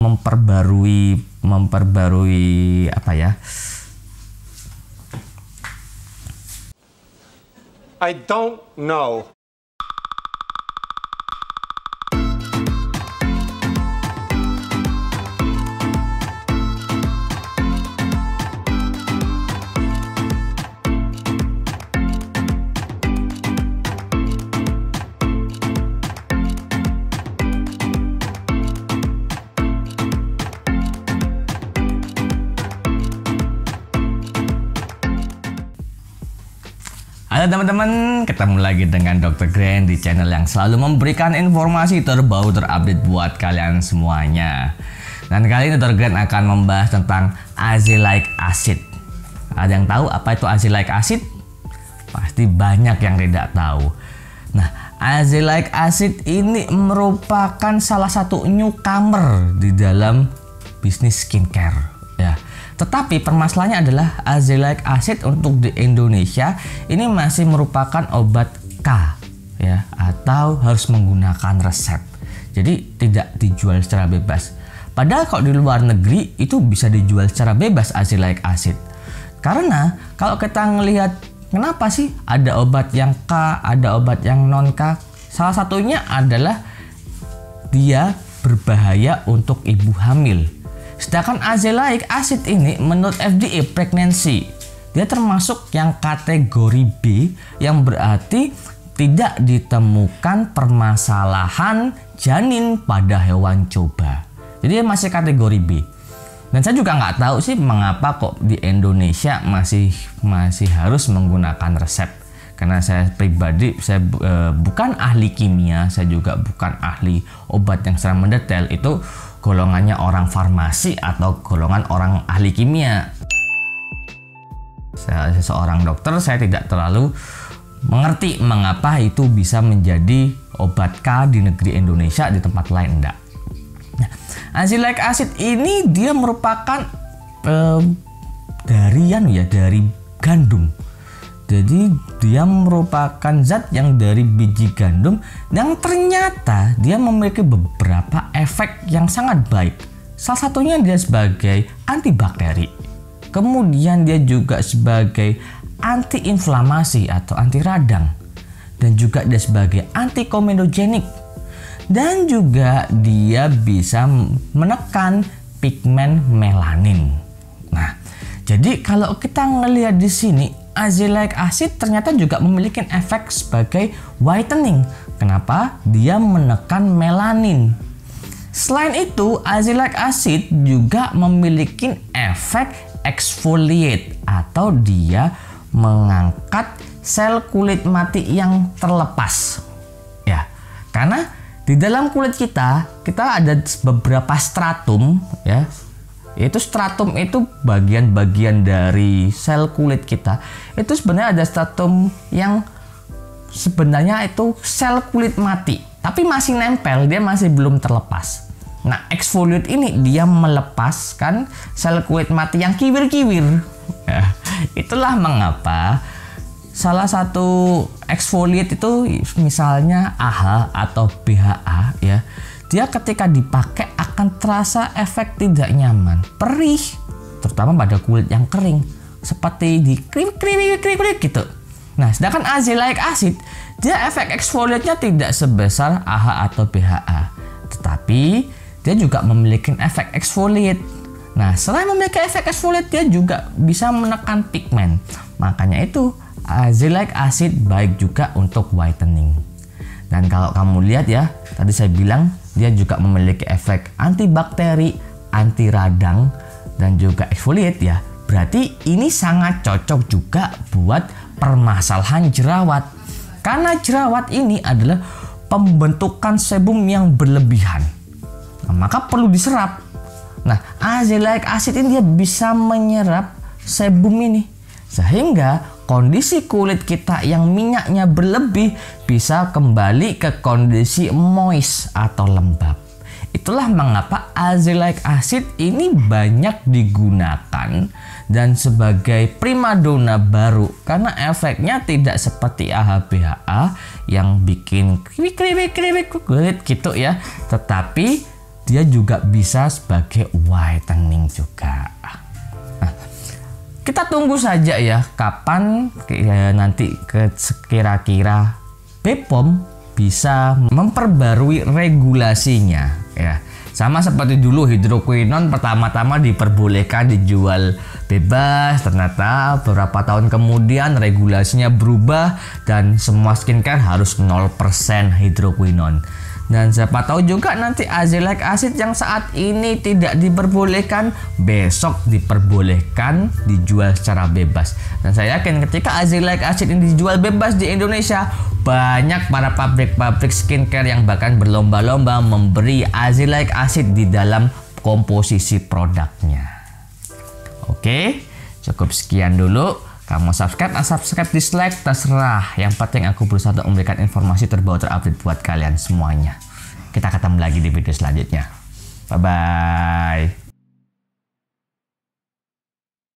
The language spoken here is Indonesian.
memperbarui apa ya? I don't know. Halo teman-teman, ketemu lagi dengan Dr. Grand di channel yang selalu memberikan informasi terbaru terupdate buat kalian semuanya. Dan kali ini Dr. Grand akan membahas tentang azelaic acid. Ada yang tahu apa itu azelaic acid? Pasti banyak yang tidak tahu. Nah, azelaic acid ini merupakan salah satu newcomer di dalam bisnis skincare. Ya. Tetapi permasalahannya adalah azelaic acid untuk di Indonesia ini masih merupakan obat K ya, atau harus menggunakan resep. Jadi tidak dijual secara bebas. Padahal kalau di luar negeri itu bisa dijual secara bebas azelaic acid. Karena kalau kita ngelihat kenapa sih ada obat yang K, ada obat yang non K? Salah satunya adalah dia berbahaya untuk ibu hamil. Sedangkan azelaic acid ini menurut FDA pregnancy, dia termasuk yang kategori B, yang berarti tidak ditemukan permasalahan janin pada hewan coba. Jadi dia masih kategori B. Dan saya juga nggak tahu sih mengapa kok di Indonesia masih harus menggunakan resep. Karena saya pribadi, saya bukan ahli kimia, saya juga bukan ahli obat yang secara mendetail. Itu golongannya orang farmasi atau golongan orang ahli kimia. Saya seorang dokter, saya tidak terlalu mengerti mengapa itu bisa menjadi obat K di negeri Indonesia, di tempat lain enggak. Nah, azelaic acid ini dia merupakan dari gandum. Jadi dia merupakan zat yang dari biji gandum yang ternyata dia memiliki beberapa efek yang sangat baik. Salah satunya dia sebagai antibakteri. Kemudian dia juga sebagai antiinflamasi atau anti radang. Dan juga dia sebagai antikomedogenik. Dan juga dia bisa menekan pigmen melanin. Nah, jadi kalau kita ngelihat di sini azelaic acid ternyata juga memiliki efek sebagai whitening. Kenapa? Dia menekan melanin. Selain itu, azelaic acid juga memiliki efek exfoliate atau dia mengangkat sel kulit mati yang terlepas. Ya, karena di dalam kulit kita ada beberapa stratum ya. Itu stratum itu bagian-bagian dari sel kulit kita. Itu sebenarnya ada stratum yang sebenarnya itu sel kulit mati, tapi masih nempel, dia masih belum terlepas. Nah, exfoliate ini dia melepaskan sel kulit mati yang kiwir-kiwir. Ya, itulah mengapa salah satu exfoliate itu misalnya AHA atau BHA ya. Dia ketika dipakai akan terasa efek tidak nyaman, perih, terutama pada kulit yang kering, seperti di kriwik gitu. Nah, sedangkan azelaic acid, dia efek exfoliate-nya tidak sebesar AHA atau BHA, tetapi dia juga memiliki efek exfoliate. Nah, selain memiliki efek exfoliate, dia juga bisa menekan pigmen. Makanya itu azelaic acid baik juga untuk whitening. Dan kalau kamu lihat ya, tadi saya bilang dia juga memiliki efek antibakteri, anti radang, dan juga exfoliate ya. Berarti ini sangat cocok juga buat permasalahan jerawat. Karena jerawat ini adalah pembentukan sebum yang berlebihan. Nah, maka perlu diserap. Nah, azelaic acid ini dia bisa menyerap sebum ini. Sehingga kondisi kulit kita yang minyaknya berlebih bisa kembali ke kondisi moist atau lembab. Itulah mengapa azelaic acid ini banyak digunakan dan sebagai primadona baru karena efeknya tidak seperti AHA-BHA yang bikin kriwik gitu ya, tetapi dia juga bisa sebagai whitening juga. Nah, kita tunggu saja ya kapan nanti kira-kira BPOM bisa memperbarui regulasinya ya. Sama seperti dulu hidroquinone pertama-tama diperbolehkan dijual bebas, ternyata beberapa tahun kemudian regulasinya berubah dan semua skincare harus 0% hidroquinone. Dan siapa tahu juga nanti azelaic acid yang saat ini tidak diperbolehkan besok diperbolehkan dijual secara bebas. Dan saya yakin ketika azelaic acid ini dijual bebas di Indonesia, banyak para pabrik-pabrik skincare yang bahkan berlomba-lomba memberi azelaic acid di dalam komposisi produknya. Oke, cukup sekian dulu. Kamu subscribe, unsubscribe, dislike, terserah. Yang penting aku berusaha untuk memberikan informasi terbaru terupdate buat kalian semuanya. Kita ketemu lagi di video selanjutnya. Bye-bye.